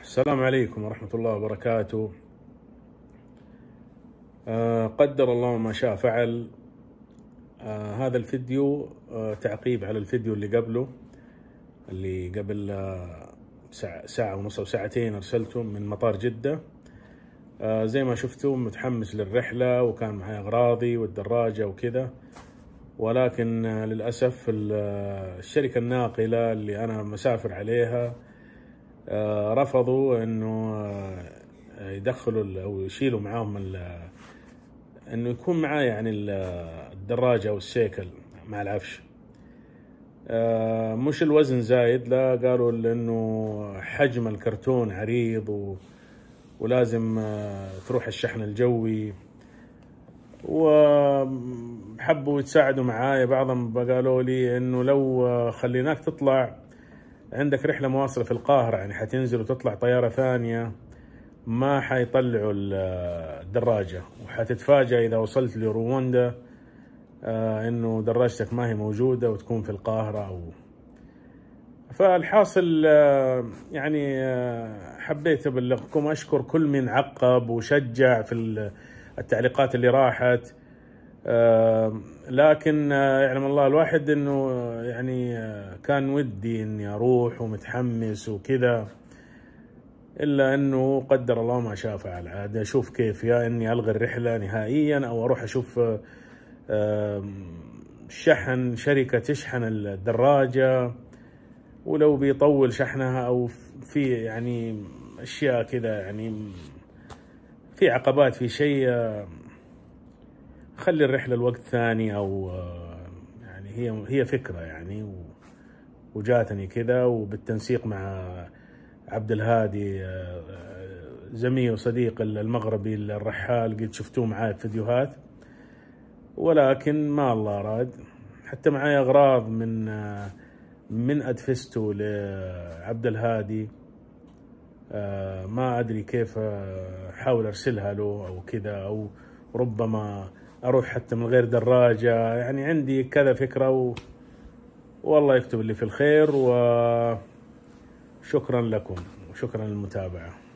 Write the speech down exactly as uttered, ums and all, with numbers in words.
السلام عليكم ورحمة الله وبركاته. آه قدر الله ما شاء فعل. آه هذا الفيديو آه تعقيب على الفيديو اللي قبله، اللي قبل آه ساعة, ساعة ونص أو ساعتين أرسلته من مطار جدة. آه زي ما شفتوا متحمس للرحلة، وكان معي أغراضي والدراجة وكذا، ولكن آه للأسف الشركة الناقلة اللي أنا مسافر عليها آه رفضوا إنه آه يدخلوا أو يشيلوا معاهم انه يكون معاه يعني الدراجة او السيكل مع العفش. آه مش الوزن زايد، لا، قالوا لانه حجم الكرتون عريض و... ولازم آه تروح الشحن الجوي، وحبوا يتساعدوا معايا. بعضهم قالوا لي انه لو خليناك تطلع عندك رحلة مواصلة في القاهرة، يعني حتنزل وتطلع طيارة ثانية، ما حيطلعوا الدراجة، وحتتفاجأ إذا وصلت لرواندا آه إنه دراجتك ما هي موجودة وتكون في القاهرة. أو فالحاصل آه يعني آه حبيت أبلغكم، أشكر كل من عقب وشجع في التعليقات اللي راحت. آه لكن آه يعلم الله الواحد إنه يعني آه كان ودي إني أروح ومتحمس وكذا، إلا أنه قدر الله ما شاء فعل. عاد أشوف كيف، يا إني ألغي الرحلة نهائيا أو أروح أشوف شحن، شركة تشحن الدراجة، ولو بيطول شحنها أو في يعني أشياء كذا، يعني في عقبات في شيء، خلي الرحلة الوقت ثاني. أو يعني هي هي فكرة يعني، وجاتني كذا، وبالتنسيق مع عبد الهادي زميل وصديق المغربي الرحال، قد شفتوه معاي في فيديوهات، ولكن ما الله أراد. حتى معاي أغراض من من أدفستو لعبد الهادي، ما أدري كيف أحاول أرسلها له أو كذا، أو ربما أروح حتى من غير دراجة. يعني عندي كذا فكرة، و... والله يكتب اللي في الخير، وشكرا لكم وشكرا للمتابعة.